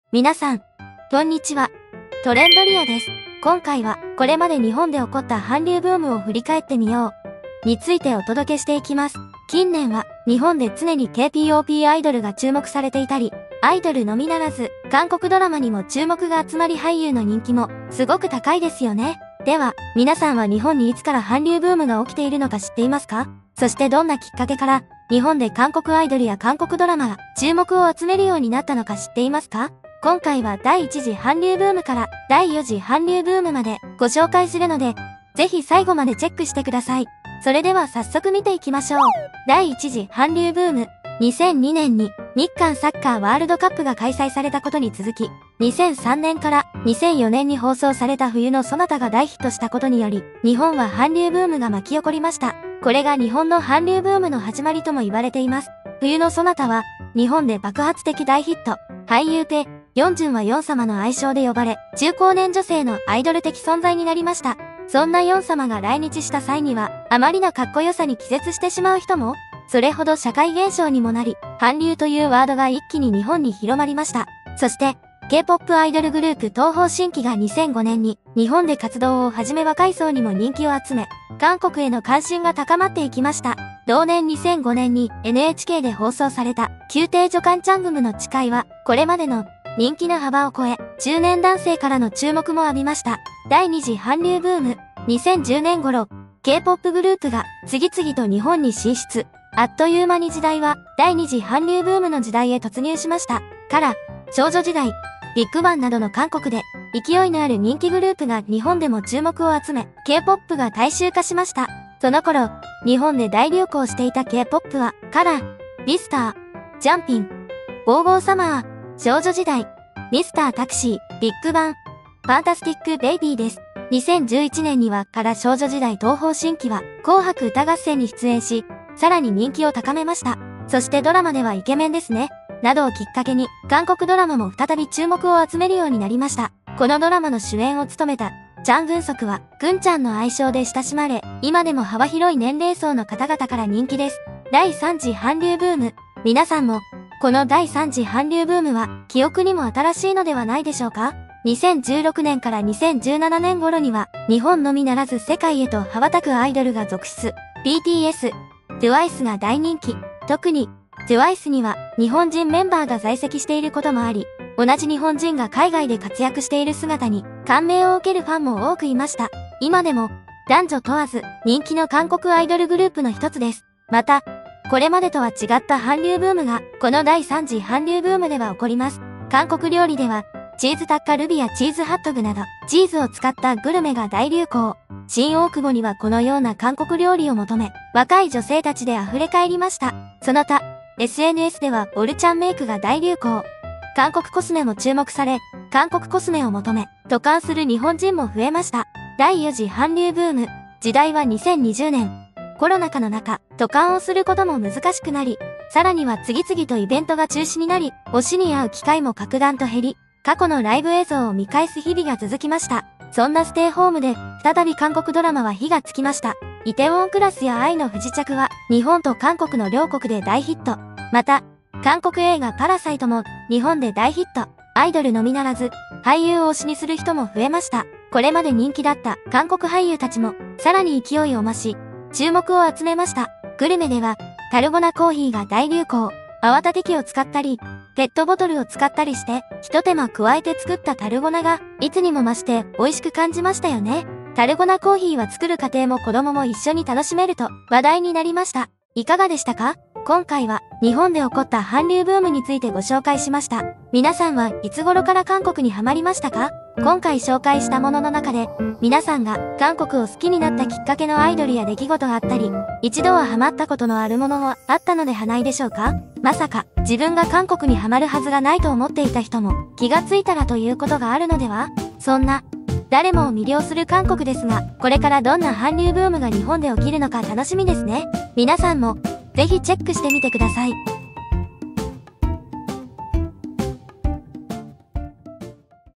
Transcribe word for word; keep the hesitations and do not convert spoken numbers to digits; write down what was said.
皆さん、こんにちは。トレンドリアです。今回は、これまで日本で起こった韓流ブームを振り返ってみよう。についてお届けしていきます。近年は、日本で常に ケーピーオーピー アイドルが注目されていたり、アイドルのみならず、韓国ドラマにも注目が集まり俳優の人気も、すごく高いですよね。では、皆さんは日本にいつから韓流ブームが起きているのか知っていますか？そしてどんなきっかけから、日本で韓国アイドルや韓国ドラマが注目を集めるようになったのか知っていますか？今回はだいいち次韓流ブームからだいよん次韓流ブームまでご紹介するので、ぜひ最後までチェックしてください。それでは早速見ていきましょう。だいいち次韓流ブーム。にせんにねんに日韓サッカーワールドカップが開催されたことに続き、にせんさんねんからにせんよねんに放送された冬のソナタが大ヒットしたことにより、日本は韓流ブームが巻き起こりました。これが日本の韓流ブームの始まりとも言われています。冬のソナタは、日本で爆発的大ヒット。俳優で、ヨンジュンはヨン様の愛称で呼ばれ、中高年女性のアイドル的存在になりました。そんなヨン様が来日した際には、あまりのかっこよさに気絶してしまう人も、それほど社会現象にもなり、韓流というワードが一気に日本に広まりました。そして、K-ポップ アイドルグループ東方神起がにせんごねんに日本で活動を始め若い層にも人気を集め、韓国への関心が高まっていきました。同年にせんごねんに エヌエイチケー で放送された宮廷女官チャングムの誓いは、これまでの人気の幅を超え、中年男性からの注目も浴びました。だいに次韓流ブーム。にせんじゅうねん頃、K-ポップ グループが次々と日本に進出。あっという間に時代はだいに次韓流ブームの時代へ突入しました。から、少女時代、ビッグバンなどの韓国で勢いのある人気グループが日本でも注目を集め、K-ポップ が大衆化しました。その頃、日本で大流行していた K-ポップ は、カラー、ビスター、ジャンピン、ゴーゴーサマー、少女時代、ミスタータクシー、ビッグバン、ファンタスティックベイビーです。にせんじゅういちねんにはから少女時代東方神起は紅白歌合戦に出演し、さらに人気を高めました。そしてドラマではイケメンですね。などをきっかけに、韓国ドラマも再び注目を集めるようになりました。このドラマの主演を務めた、チャン・グンソクは、グンちゃんの愛称で親しまれ、今でも幅広い年齢層の方々から人気です。だいさん次韓流ブーム。皆さんも、このだいさん次韓流ブームは、記憶にも新しいのではないでしょうか？にせんじゅうろくねんからにせんじゅうななねん頃には、日本のみならず世界へと羽ばたくアイドルが続出。ビーティーエス、トゥワイス が大人気。特に、トゥワイス には日本人メンバーが在籍していることもあり、同じ日本人が海外で活躍している姿に感銘を受けるファンも多くいました。今でも男女問わず人気の韓国アイドルグループの一つです。また、これまでとは違った韓流ブームがこのだいさん次韓流ブームでは起こります。韓国料理ではチーズタッカルビやチーズハットグなどチーズを使ったグルメが大流行。新大久保にはこのような韓国料理を求め、若い女性たちで溢れ返りました。その他、エスエヌエス ではオルちゃんメイクが大流行。韓国コスメも注目され、韓国コスメを求め、渡韓する日本人も増えました。だいよん次韓流ブーム。時代はにせんにじゅうねん。コロナ禍の中、渡韓をすることも難しくなり、さらには次々とイベントが中止になり、推しに会う機会も格段と減り、過去のライブ映像を見返す日々が続きました。そんなステイホームで、再び韓国ドラマは火がつきました。イテウォンクラスや愛の不時着は、日本と韓国の両国で大ヒット。また、韓国映画パラサイトも、日本で大ヒット。アイドルのみならず、俳優を推しにする人も増えました。これまで人気だった韓国俳優たちも、さらに勢いを増し、注目を集めました。グルメでは、タルゴナコーヒーが大流行。泡立て器を使ったり、ペットボトルを使ったりして、一手間加えて作ったタルゴナが、いつにも増して美味しく感じましたよね。タルゴナコーヒーは作る過程も子供も一緒に楽しめると話題になりました。いかがでしたか？今回は日本で起こった韓流ブームについてご紹介しました。皆さんはいつ頃から韓国にハマりましたか？今回紹介したものの中で、皆さんが韓国を好きになったきっかけのアイドルや出来事があったり、一度はハマったことのあるものもあったのではないでしょうか？まさか自分が韓国にハマるはずがないと思っていた人も気がついたらということがあるのでは？そんな誰もを魅了する韓国ですが、これからどんな韓流ブームが日本で起きるのか楽しみですね。皆さんもぜひチェックしてみてください。